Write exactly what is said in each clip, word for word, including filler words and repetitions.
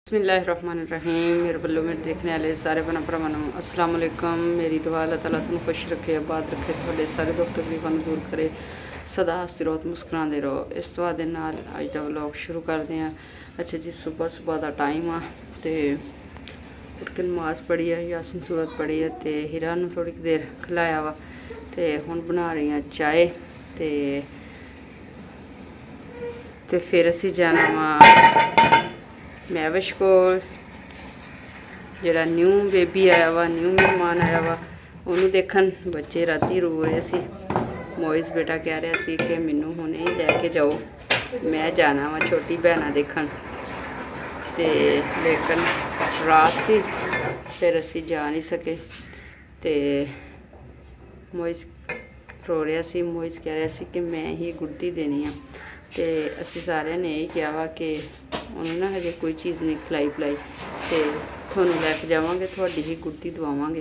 बिस्मिल्लाहिर्रहमानिर्रहीम। मेरे बल्लो में देखने वाले सारे भैन भरावां नूं अस्सलाम वालेकुम। मेरी दुआ अल्लाह ताला तुहानूं खुश रखे, आबाद रखे, तुहाडे सारे दुख तकलीफां नूं दूर करे, सदा हस्ती मुस्कुराते रहो। इस दुआ दे नाल अज दा व्लॉग शुरू करते हैं। अच्छा जी, सुबह सुबह का टाइम आ ते उठ के नमाज पढ़ी है, यासीन सूरत पढ़ी है ते हीरा नूं थोड़ी देर खिलाया वा ते हुण बना रही हैं चाय ते ते फिर असीं जाना वा मैविश को, जरा न्यू बेबी आया वा, न्यू मेहमान आया वा, उन्होंने देखन। बच्चे राती रो रहे सी। मोइस बेटा कह रहा सी कि मैनू हुणे ही लैके जाओ, मैं जाना वा छोटी भैन देखन। ते लेकिन रात सी फिर असी जा नहीं सके। ते मोइस रो रहा सी। मोइस कह रहा सी कि मैं ही गुड़ती देनी है। तो असी सारे ने यही कहा वा कि उन्होंने ना हजे कोई चीज़ नहीं खिलाई पिलाई, तो थोनू लैके जावांगे, थोड़ी ही गुड़ती दवावांगे।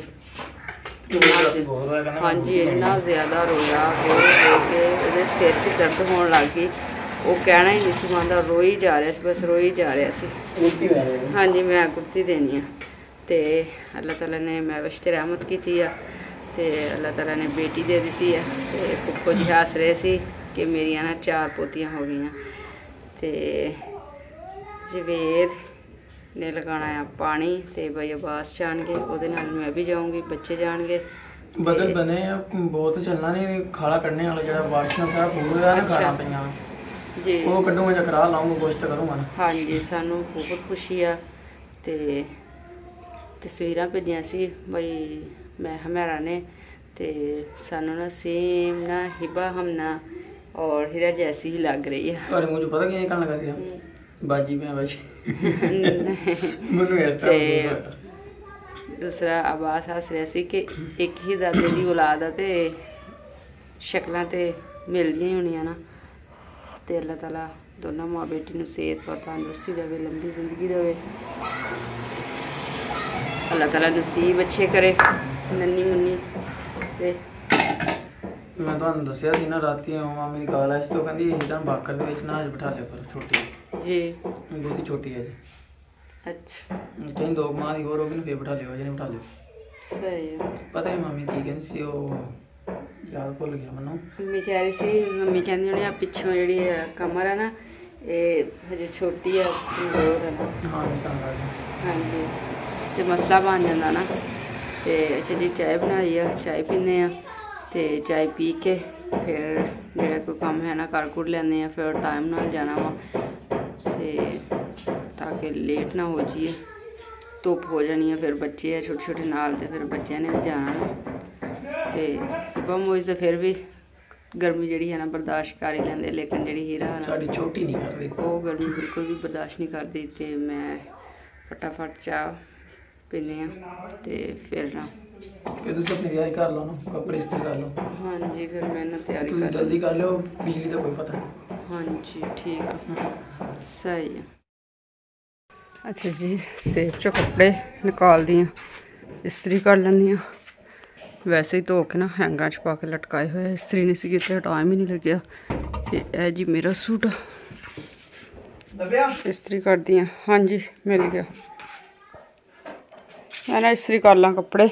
हाँ जी, इन्ना ज़्यादा रोया रो रो के सिर च दर्द होने लग गई। वो कहना ही नहीं सी मानता, रोई जा रहा सी, बस रोई जा रहा सी। हाँ जी, मैं गुड़ती देनी है। तो अल्लाह ताला ने मैविश ते रहमत की थी है, तो अल्लाह ताला ने बेटी दे दी है। तो फुफो जी हस रहे सी कि मेरिया ना चार पोतियां हो गई। तो जवेद ने लगाना है पानी, तो भाई अब्बास जाएंगे, वो मैं भी जाऊँगी, बच्चे जाएंगे। बदल बने बहुत चलना नहीं, खाला कढ़ने वाला जो बारिशों सारा पूरा ना खाना पिया जी, वो कड्डूंगा जा करा लाऊंगा, कोशिश करूँगा ना। हाँ जी, सानू बहुत खुशी आ। ते तस्वीरां भेजियां सी भाई मैं हमेरा ने, ते सानू ना सेम ना हिबा हमना और हीरा जैसी ही लग रही है। तुम्हारे मुझे पता क्या कहने लगा सी बाजी मैं बाजी दूसरा आवास हस रहा सी कि एक ही दादे की औलाद है, तो शक्लां तो मिलदियां ही होनियां ना। तो अल्लाह ताला दोनों माँ बेटी नूं सेहत और तंदुरुस्ती देवे, लंबी जिंदगी देवे। अल्लाह ताला नसीब अच्छे करे नन्नी मुन्नी। ते मैं तुहानू दस्सिया सी ना राती मां मेरी गाल आई तो कहंदी हिरन बाकर दे विच ना अज बिठा लिया करो, छोटी जी बहुत छोटी है जी। अच्छा कहीं दो माह दी होर होगी ना फिर बिठा लियो, अजे नहीं बिठा लियो। सही है। पता नहीं मामी की कहंदी सी, ओ याद भुल गया मैनू। मम्मी कह रही सी, मम्मी कहंदी होनी पिछों जिहड़ी कमर है ना, ये हजे छोटी है, कमजोर है ना। हाँ हाँ जी, तो मसला बन जाता ना। तो अच्छा जी, चाय बनाई है, चाय पीने आ। तो चाय पी के फिर जो कोई काम है ना कर कुर लें, फिर टाइम नाल जाना वा, तो ताकि लेट ना हो जाइए, धुप हो जानी है। फिर बच्चे है छोटे छोटे नाल, तो फिर बच्चों ने भी जाना वा। तो बम मोइस तो फिर भी गर्मी जी है ना बर्दाश्त कर ही लेंदे, लेकिन जी हीरा है ना छोटी नहीं कर रही, वो गर्मी बिल्कुल भी बर्दाश्त नहीं करती। तो मैं फटाफट चाह पीने तो फिर ना फिर तुम अपनी तैयारी कर लो ना, कपड़े इस्त्री कर लो। हाँ जी, फिर मैं ना तैयारी कर जल्दी कर लो, बिजली का कोई पता नहीं। हाँ जी ठीक है, सही है। अच्छा जी, सेफ चो कपड़े निकाल दिए, इस्त्री कर लेंदी हाँ। वैसे ही धो के ना हैंगर च पा के लटकाए हुए, इस्त्री नहीं सी कीते, टाइम ही नहीं लग्या। ये जी मेरा सूट इस्त्री कर दिया। हाँ जी मिल गया, मैं ना इस्त्री कर ला कपड़े।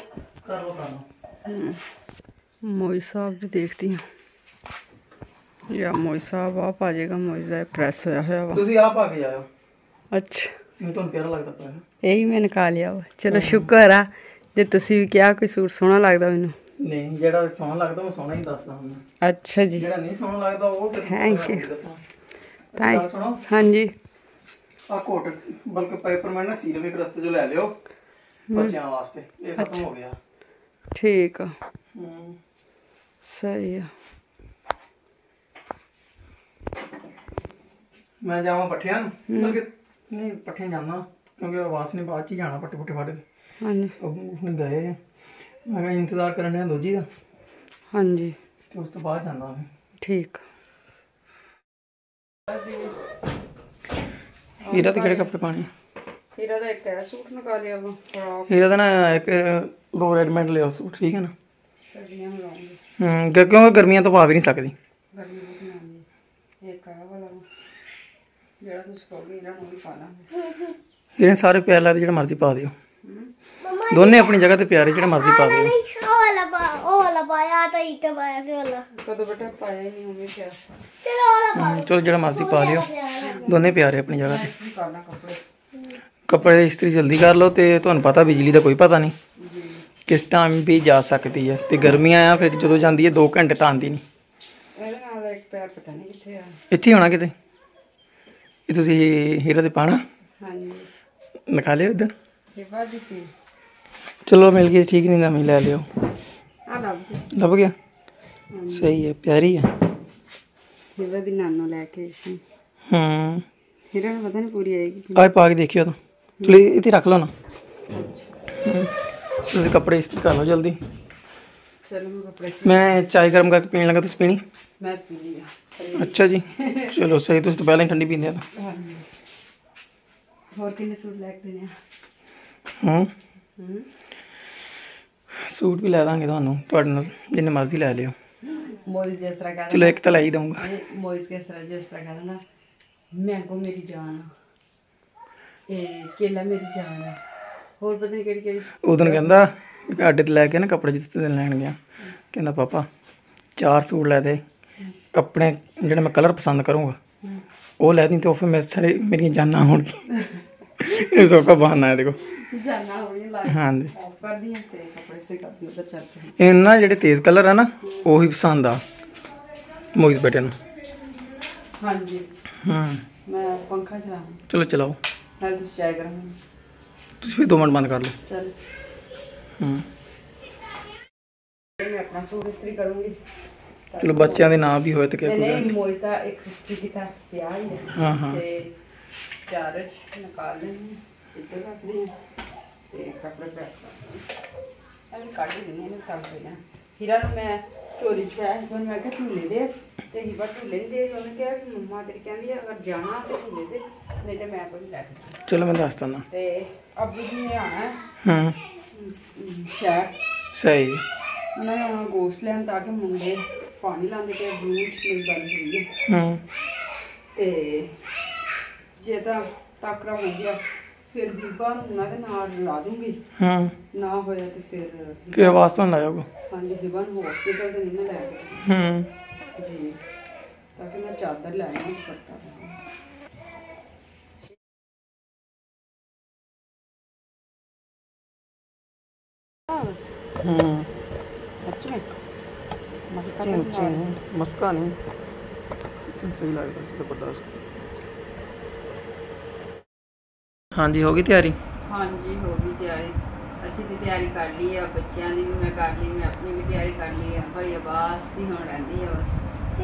मोई साहब जी देखती हूँ, या मोई साहब आप आ जाएगा। मोई का प्रेस होया होया वा। तुसी आप आके जाओ। अच्छा मैं तो प्यारा लगता पाया, यही मैं निकाल लिया वा। चलो शुक्र आ जे तुसी भी क्या कोई सूट सोहना लगदा मैनू। नहीं जेड़ा सोहना लगदा वो सोहना ही दसदा हूं। अच्छा जी, जेड़ा नहीं सोहना लगदा वो ते थैंक यू। थैंक हाँ जी। आ कोट बल्कि पेपर मैं ना सील में रस्ते जो ले लियो बच्चों वास्ते, ये खत्म हो गया। ठीक है, सही है। मैं जावा पट्ठियां बल्कि नहीं पट्ठियां जाना क्योंकि आवास ने बाद च जाना पट्टे पुट्टे फाड़े। हाँ जी उसने गए मैं इंतजार करने दूजी का। हाँ जी, तो उस तो बाद जाना मैं। ठीक हीरा ते केड़े कपड़े पाने? हीरा दा एक है सूट निकालिया वा, हीरा दा ना एक दो रेडीमेड ले सूट, ठीक है ना। सर्दियां में लाऊंगी हम्म क्योंकि गर्मियां तो पा भी नहीं सकती। गर्मी बहुत ना एक आ वाला जेड़ा तुस कहोगे इन्हां नूं भी पा लांगे। ਇਹ ਸਾਰੇ ਪਿਆਰ ਲੱਗਦੇ, ਜਿਹੜਾ ਮਰਜ਼ੀ ਪਾ ਦਿਓ। ਦੋਨੇ ਆਪਣੀ ਜਗ੍ਹਾ ਤੇ ਪਿਆਰੇ, ਜਿਹੜੇ ਮਰਜ਼ੀ ਪਾ ਦਿਓ। ਉਹ ਵਾਲਾ ਪਾ ਉਹ ਵਾਲਾ ਪਾਇਆ ਤਾਂ ਇੱਕ ਪਾਇਆ ਸੀ ਵਾਲਾ ਕਦੋਂ ਬੇਟਾ ਪਾਇਆ ਹੀ ਨਹੀਂ ਉਵੇਂ ਪਿਆ। ਚਲੋ ਉਹ ਵਾਲਾ ਹਮ, ਚਲੋ ਜਿਹੜਾ ਮਰਜ਼ੀ ਪਾ ਲਿਓ, ਦੋਨੇ ਪਿਆਰੇ ਆਪਣੀ ਜਗ੍ਹਾ ਤੇ। ਇਸਤਰੀ ਕਰਨਾ ਕੱਪੜੇ ਕੱਪੜੇ ਦੀ ਇਸਤਰੀ ਜਲਦੀ ਕਰ ਲਓ, ਤੇ ਤੁਹਾਨੂੰ ਪਤਾ ਬਿਜਲੀ ਦਾ ਕੋਈ ਪਤਾ ਨਹੀਂ ਕਿਸ ਟਾਈਮ ਵੀ ਜਾ ਸਕਦੀ ਹੈ, ਤੇ ਗਰਮੀਆਂ ਆ, ਫਿਰ ਜਦੋਂ ਜਾਂਦੀ ਹੈ ਦੋ ਘੰਟੇ ਤਾਂ ਆਉਂਦੀ ਨਹੀਂ। ਇਹਦੇ ਨਾਲ ਇੱਕ ਪੈਰ ਪਤਾ ਨਹੀਂ ਕਿੱਥੇ ਆ। ਇੱਥੇ ਹੀ ਹੋਣਾ ਕਿਤੇ। ਇਹ ਤੁਸੀਂ ਹੀਰਾ ਦੇ ਪਾਣਾ ਹਾਂਜੀ ਨਿਕਾ ਲਿਓ ਇੱਧਰ। ਇਹ ਬਾਦੀ ਸੀ। ਚਲੋ ਮਿਲ ਗਈ, ਠੀਕ ਨਹੀਂ ਨਾ ਮੈਂ ਲੈ ਲਿਓ। ਆ ਲੱਭ ਗਿਆ। ਲੱਭ ਗਿਆ, ਸਹੀ ਹੈ, ਪਿਆਰੀ ਹੈ। ਹੀਰਾ ਦੀ ਨਾਨੋ ਲੈ ਕੇ ਆਈ ਸੀ। ਹੂੰ ਹੀਰਾ ਨੂੰ ਪਤਾ ਨਹੀਂ ਪੂਰੀ ਆਏਗੀ। ਆਏ ਪਾ ਕੇ ਦੇਖਿਓ ਤਾਂ। ਚਲੋ ਇੱਥੇ ਰੱਖ ਲਓ ਨਾ। ਹੂੰ, ਤੁਸੀਂ ਕੱਪੜੇ ਇਸਤਰੀ ਕਰ ਲਓ ਜਲਦੀ। ਚਲੋ ਮੈਂ ਕੱਪੜੇ ਮੈਂ ਚਾय ਗਰਮ ਕਰਕੇ ਪੀਣ ਲੱਗਾ, ਤੁਸੀਂ ਪੀਣੀ? ਮੈਂ ਪੀ ਲਿਆ। ਅੱਛਾ ਜੀ, ਚਲੋ ਸਹੀ, ਤੁਸੀਂ ਤਾਂ ਪਹਿਲਾਂ ਹੀ ਠੰਡੀ ਪੀਂਦੇ ਆ ਤਾਂ। ਹਾਂਜੀ ਹੋਰ ਕਿੰਨੇ ਸੂਟ ਲੈ ਕੇ ਦੇਣੇ ਆ? ਹੂੰ ਹੂੰ ਸੂਟ ਵੀ ਲੈ ਦਾਂਗੇ ਤੁਹਾਨੂੰ, ਤੁਹਾਡੇ ਨਾਲ ਜਿੰਨੇ ਮਰਜ਼ੀ ਲੈ ਲਿਓ। ਮੋਇਸ ਜਿਸ ਤਰ੍ਹਾਂ ਕਹਿੰਦਾ, ਚਲੋ ਇੱਕ ਤਾਂ ਲੈ ਹੀ ਦਊਂਗਾ। ਮੋਇਸ ਕਿਸ ਤਰ੍ਹਾਂ ਜਿਸ ਤਰ੍ਹਾਂ ਕਹਿੰਦਾ ਨਾ, ਮੈਂਗੋ ਮੇਰੀ ਜਾਨ ਆ, ਇਹ ਕੇਲਾ ਮੇਰੀ ਜਾਨ ਆ, ਹੋਰ ਪਤਾ ਨਹੀਂ ਕਿਹੜੀ ਕਿਹੜੀ। ਉਦੋਂ ਕਹਿੰਦਾ ਅੱਡੇ ਤੇ ਲੈ ਕੇ ਨਾ ਕੱਪੜੇ ਜਿੱਥੇ ਤੇ ਲੈਣ ਗਿਆ, ਕਹਿੰਦਾ ਪਾਪਾ ਚਾਰ ਸੂਟ ਲੈ ਦੇ, ਆਪਣੇ ਜਿਹੜੇ ਮੈਂ ਕਲਰ ਪਸੰਦ ਕਰੂੰਗਾ ਉਹ ਲੈ ਦੀ, ਤੇ ਉਹ ਫਿਰ ਮੈਂ ਸਾਰੇ ਮੇਰੀਆਂ ਜਾਨਾਂ ਹੋਣਗੀਆਂ। ਇਹ ਸੌਖਾ ਬਹਾਨਾ ਹੈ ਦੇਖੋ। ਜਾਨਾ ਹੋਣੀ ਲੱਗ ਹਾਂਜੀ, ਆਫ ਕਰਦੀ ਹਾਂ ਤੇ ਕੱਪੜੇ ਸੇ ਕਰਦੀ ਹਾਂ, ਚੱਲ ਪਏ। ਇਹ ਨਾ ਜਿਹੜੇ ਤੇਜ਼ ਕਲਰ ਆ ਨਾ ਉਹੀ ਪਸੰਦ ਆ ਮੋਇਸ ਬੇਟੇ ਨੂੰ। ਹਾਂਜੀ ਹੂੰ ਮੈਂ ਪੰਖਾ ਚਲਾਵਾਂ। ਚਲੋ ਚਲਾਓ, ਨਾਲ ਤੁਸੀਂ ਚਾय ਗਰਮ। ਤੁਸੀਂ ਵੀ ਦੋ ਮਿੰਟ ਬੰਦ ਕਰ ਲਓ। ਚਲ ਹੂੰ ਮੈਂ ਆਪਣਾ ਸੂਟ ਇਸਤਰੀ ਕਰੂੰਗੀ। ਚਲੋ ਬੱਚਿਆਂ ਦੇ ਨਾਂ ਵੀ ਹੋਏ ਤੇ ਕਿਆ ਕੋਈ ਗੱਲ ਨਹੀਂ ਨਹੀਂ। ਮੋਇਸ ਦਾ ਇੱਕ ਇਸਤਰੀ ਕੀਤਾ ਪਿਆ ਹੀ ਹੈ। ਹਾਂ ਹਾਂ ਤੇ ਚਾਰ ਨਿਕਾਲ ਲੈਣੀ, ਇੱਧਰ ਰੱਖ ਦੇਣੀ ਤੇ ਕੱਪੜੇ ਪ੍ਰੈਸ ਕਰ ਦੇਣੇ। ਕੱਢ ਹੀ ਦਿੰਦੀ ਇਹਨੂੰ ਕੰਮ ਪਹਿਲਾਂ। ਹੀਰਾ ਨੂੰ ਮੈਂ ਚੋਰੀ ਚ ਪਾਇਆ ਸੀ, ਮੈਂ ਕਿਹਾ ਝੂਲੇ ਦੇ, ਤੇ ਹੀਰਾ ਝੂਲੇ ਨਹੀਂ ਦੇ। ਉਹਨੇ ਕਿਹਾ ਕਿ ਮੰਮਾ ਤੇਰੀ ਕਹਿੰਦੀ ਅਗਰ ਜਾਣਾ ਤੇ ਝੂਲੇ ਦੇ, ਨਹੀਂ ਤੇ ਮੈਂ ਕੋਈ ਲੈ ਕੇ। ਚਲੋ ਮੈਂ ਦੱਸ ਦਿੰਦਾ। ਤੇ ਅੱਬੂ ਜੀ ਨੇ ਆਉਣਾ ਹੂੰ ਸ਼ਹਿਰ, ਸਹੀ। ਉਹਨਾਂ ਨੇ ਆਉਣਾ ਗੋਸ਼ਤ ਲੈਣ, ਤਾਂ ਕਿ ਮੁੰਡੇ ਪਾਣੀ ਲਾਉਂਦੇ ਪਏ ਬਲੂ ਚ ਮੇਰੀ ਗੱਲ ਹੋਈ ਹੈ। ਹੂੰ ਤੇ ਜੇ ਤਾਂ ਟਾਕਰਾ ਹੋ ਗਿਆ ਫਿਰ ਬੀਬਾ ਨੂੰ ਉਹਨਾਂ ਦੇ ਨਾਲ ਲਾ ਦੂੰਗੀ, ਹੂੰ ਨਾ ਹੋਇਆ ਤੇ ਫਿਰ ਫਿਰ ਆਵਾਜ਼ ਤੋਂ ਲਾਇਆ ਕੋ। ਹਾਂਜੀ ਹਿਬਾ ਨੂੰ ਹਸਪੀਟਲ ਤੇ ਨਹੀਂ ਨਾ ਲੈ ਗਏ ਹੂੰ ਜੀ, ਤਾਂ ਕਿ ਮੈਂ ਚਾਦਰ ਲੈ ਆਵਾਂ ਦੁਪੱਟਾ। ਹੂੰ सच में मस्का ਉੱਚੀ तो ਉੱਚੀ नहीं ਨਹੀਂ, ਮਸਕਾ ਨਹੀਂ, ਸਹੀ ਲੱਗਦਾ ਸੀ ਜ਼ਬਰਦਸਤ। ਹਾਂਜੀ ਹੋ ਗਈ ਤਿਆਰੀ? हाँ जी हो गई तैयारी। ਅਸੀਂ ਦੀ ਤਿਆਰੀ ਕਰ ਲਈ ਆ, ਬੱਚਿਆਂ ਦੀ ਵੀ ਮੈਂ ਕਰ ਲਈ, ਮੈਂ ਆਪਣੀ ਵੀ ਤਿਆਰੀ ਕਰ ਲਈ ਆ। ਭਾਈ ਆਵਾਸ ਦੀ ਹੁਣ ਰਹਿੰਦੀ ਆ ਬਸ,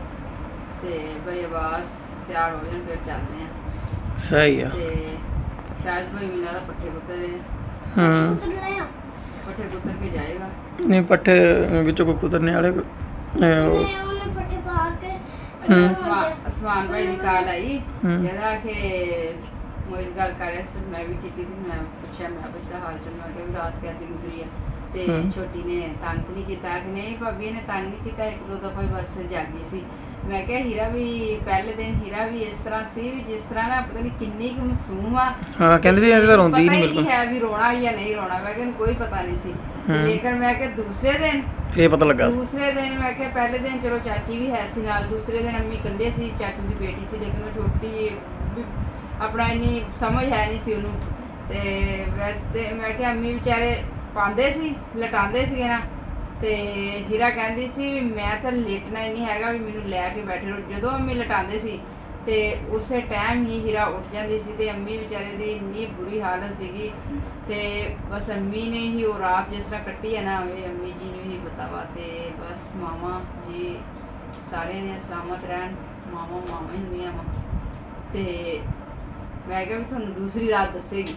ਤੇ ਭਾਈ ਆਵਾਸ ਤਿਆਰ ਹੋ ਜਾਣ ਫਿਰ ਚੱਲਦੇ ਆ। ਸਹੀ ਆ। ਤੇ ਸ਼ਾਇਦ ਭਾਈ ਮਿਲਾ ਦਾ ਪੱਠੇ ਕੁੱਤਰ ਰਹੇ, ਹੂੰ ਪੱਠੇ ਕੁੱਤਰ ਕੇ ਜਾਏਗਾ। ਨਹੀਂ ਪੱਠੇ ਵਿੱਚੋਂ ਕੋਈ ਕੁਤਰਨੇ ਵਾਲੇ ਕੋ- ਅਹ ਉਹ- ਉਹਨੇ ਪੱਠੇ ਪਾ ਕੇ ਅੱਛਾ ਅਸਮਾਨ ਅਸਮਾਨ ਭਾਈ ਦੀ ਕਾਲ ਆਈ, ਹੂੰ। ਕਹਿੰਦਾ ਕਿ ਮੈਂ ਇਸ ਗੱਲ ਕਰ ਰਿਹਾ ਸੀ, ਫਿਰ ਮੈਂ ਵੀ ਕੀਤੀ ਤੇ ਮੈਂ ਪੁੱਛਿਆ, ਮੈਂ ਪੁੱਛਦਾ ਹਾਲ ਚਾਲ, ਮੈਂ ਕਿਹਾ ਵੀ ਰਾਤ ਕੈਸੀ ਗੁਜ਼ਰੀ ਹੈ। ਤੇ ਹੂੰ। ਛੋਟੀ ਨੇ ਤੰਗ ਨਹੀਂ ਕੀਤਾ ਕਿ ਨਹੀਂ ਭਾਬੀ ਨੇ ਤੰਗ ਨਹੀਂ ਕੀਤਾ, ਇੱਕ ਦੋ ਦਫਾ ਹੀ ਬਸ ਜਾਗੀ ਸੀ। ਮੈਂ ਕਿਹਾ ਹੀਰਾ ਵੀ ਪਹਿਲੇ ਦਿਨ ਹੀਰਾ ਵੀ ਇਸ ਤਰ੍ਹਾਂ ਸੀ ਵੀ ਜਿਸ ਤਰ੍ਹਾਂ ਨਾ ਪਤਾ ਨਹੀਂ ਕਿੰਨੀ ਕੁ ਮਾਸੂਮ ਆ। ਹਾਂ ਕਹਿੰਦੇ ਸੀ ਇਹ ਤਾਂ ਰੋਂਦੀ ਪਤਾ ਨਹੀਂ ਹੀ ਬਿਲਕੁਲ। ਹੈ ਵੀ ਰੋਣਾ ਜਾਂ ਨਹੀਂ ਰੋਣਾ, ਮੈਂ ਕਿਹਾ ਕੋਈ ਪਤਾ ਨਹੀਂ ਸੀ। ਹੂੰ। ਲੇਕਿਨ ਮੈਂ ਕਿਹਾ ਦੂਸਰੇ ਦਿਨ ਫੇਰ ਪਤਾ ਲੱਗਾ। ਦੂਸਰੇ ਦਿਨ ਮੈਂ ਕਿਹਾ ਪਹਿਲੇ ਦਿਨ ਚਲੋ ਚਾਚੀ ਵੀ ਹੈ ਸੀ ਨਾਲ, ਦੂਸਰੇ ਦਿਨ ਅੰਮੀ ਇਕੱਲੇ ਸੀ, ਚਾਚੂ ਦੀ ਬੇਟੀ ਸੀ, ਲੇਕਿਨ ਉਹ ਛੋਟੀ ਵੀ ਆਪਣਾ ਇੰਨੀ ਸਮਝ ਹੈ ਨਹੀਂ ਸੀ ਉਹਨੂੰ। ਤੇ ਵੈਸੇ ਤੇ ਮੈਂ ਕਿਹਾ ਅੰਮੀ ਵਿਚਾਰੇ ਪਾਉਂਦੇ ਸੀ, ਲਟਾਉਂਦੇ ਸੀਗੇ ਨਾ, ਤੇ ਹੀਰਾ ਕਹਿੰਦੀ ਸੀ ਵੀ ਮੈਂ ਤਾਂ ਲੇਟਣਾ ਹੀ ਨਹੀਂ ਹੈਗਾ, ਵੀ ਮੈਨੂੰ ਲੈ ਕੇ ਬੈਠੇ ਰਹੋ। ਜਦੋਂ ਅੰਮੀ ਲਟਾਉਂਦੇ ਸੀ ਤੇ ਉਸੇ ਟਾਈਮ ਹੀ ਹੀਰਾ ਉੱਠ ਜਾਂਦੀ ਸੀ, ਤੇ ਅੰਮੀ ਵਿਚਾਰੇ ਦੀ ਇੰਨੀ ਬੁਰੀ ਹਾਲਤ ਸੀਗੀ। ਤੇ ਬਸ ਅੰਮੀ ਨੇ ਹੀ ਉਹ ਰਾਤ ਜਿਸ ਤਰ੍ਹਾਂ ਕੱਟੀ ਹੈ ਨਾ, ਇਹ ਅੰਮੀ ਜੀ ਨੂੰ ਹੀ ਪਤਾ ਵਾ। ਤੇ ਬਸ ਮਾਮਾ ਜੀ ਸਾਰਿਆਂ ਦੀਆਂ ਸਲਾਮਤ ਰਹਿਣ, ਮਾਮਾ ਮਾਮਾ ਹੀ ਹੁੰਦੀਆਂ ਵਾ। ਤੇ ਮੈਂ ਕਿਹਾ ਵੀ ਤੁਹਾਨੂੰ ਦੂਸਰੀ ਰਾਤ ਦੱਸੇਗੀ।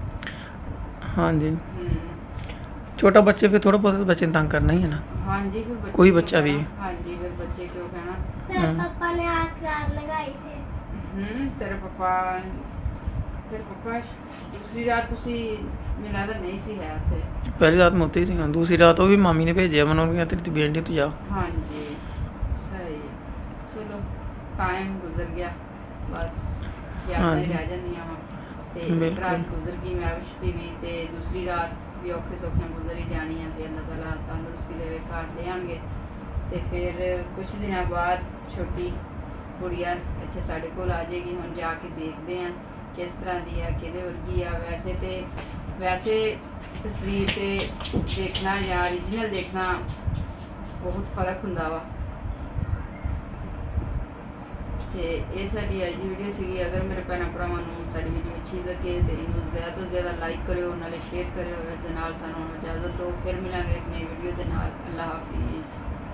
ਹਾਂਜੀ ਹੂੰ ਛੋਟਾ ਬੱਚੇ ਫਿਰ ਥੋੜਾ ਬਹੁਤ ਬੱਚੇ ਨੂੰ ਤੰਗ ਕਰਨਾ ਹੀ ਹੈ ਨਾ। ਹਾਂਜੀ ਫਿਰ ਬੱਚੇ ਕੋਈ ਕਿਉਂ ਬੱਚਾ ਵੀ। ਕਹਿਣਾ? ਹਾਂਜੀ ਫਿਰ ਬੱਚੇ ਕਿਉਂ ਕਹਿਣਾ। ਫਿਰ ਹਮ। ਪਾਪਾ ਨੇ ਆ ਕਾਰ ਲਗਾਈ ਸੀ। ਹੂੰ ਤੇਰੇ ਪਾਪਾ ਤੇਰੇ ਪਾਪਾ ਦੂਸਰੀ ਰਾਤ ਤੁਸੀਂ ਮੈਨੂੰ ਲੱਗਦਾ ਨਹੀਂ ਸੀ ਹੈ ਉੱਥੇ। ਪਹਿਲੀ ਰਾਤ ਮੈਂ ਉੱਥੇ ਹੀ ਸੀ, ਦੂਸਰੀ ਰਾਤ ਉਹ ਵੀ ਮਾਮੀ ਨੇ ਭੇਜਿਆ ਮੈਨੂੰ, ਕਿਹਾ ਤੇਰੀ ਤਬੀਅਤ ਨਹੀਂ, ਤੂੰ ਜਾ। ਹਾਂਜੀ ਸਹੀ ਹੈ। ਚਲੋ ਟਾਈਮ ਗੁਜ਼ਰ ਗਿਆ, ਬਸ ਯਾਦਾਂ ਹੀ ਹਾਂਜੀ। ਰਹਿ ਜਾਂਦੀਆਂ ਵਾ। ਤੇ ਇੱਕ ਰਾਤ ਗੁਜ਼ਰ ਗਈ ਮੈਵਿਸ਼ ਦੀ ਵੀ, ਤੇ ਦੂਸਰੀ ਰਾਤ ਵੀ ਔਖੇ ਸੌਖੇ ਗੁਜ਼ਰ ਹੀ ਜਾਣੀ ਆ। ਫਿਰ ਅੱਲਾਹ ਤਾਲਾ ਤੰਦਰੁਸਤੀ ਦੇਵੇ, ਘਰ ਲੈ ਆਉਣਗੇ। ਤੇ ਫਿਰ ਕੁਛ ਦਿਨਾਂ ਬਾਅਦ ਛੋਟੀ ਕੁੜੀਆ ਇੱਥੇ ਸਾਡੇ ਕੋਲ ਆ ਜਾਏਗੀ। ਹੁਣ ਜਾ ਕੇ ਦੇਖਦੇ ਹਾਂ ਕਿਸ ਤਰ੍ਹਾਂ ਦੀ ਆ, ਕਿਹਦੇ ਵਰਗੀ ਆ। ਵੈਸੇ ਤੇ ਵੈਸੇ ਤਸਵੀਰ ਤੇ ਦੇਖਣਾ ਜਾਂ ਓਰੀਜਨਲ ਦੇਖਣਾ ਬਹੁਤ ਫਰਕ ਹੁੰਦਾ ਵਾ। ਤੇ ਇਹ ਸਾਡੀ ਅੱਜ ਦੀ ਵੀਡੀਓ ਸੀਗੀ। ਅਗਰ ਮੇਰੇ ਭੈਣਾਂ ਭਰਾਵਾਂ ਨੂੰ ਸਾਡੀ ਵੀਡੀਓ ਅੱਛੀ ਲੱਗੇ ਤੇ ਇਹਨੂੰ ਜ਼ਿਆਦਾ ਤੋਂ ਜ਼ਿਆਦਾ ਲਾਈਕ ਕਰਿਓ, ਨਾਲੇ ਸ਼ੇਅਰ ਕਰਿਓ। ਇਸ ਦੇ ਨਾਲ ਸਾਨੂੰ ਇਜਾਜ਼ਤ ਦਿਓ, ਫਿਰ ਮਿਲਾਂਗੇ ਇੱਕ ਨਈ ਵੀਡੀਓ ਦੇ ਨਾਲ। ਅੱਲਾਹ ਹਾਫਿਜ਼।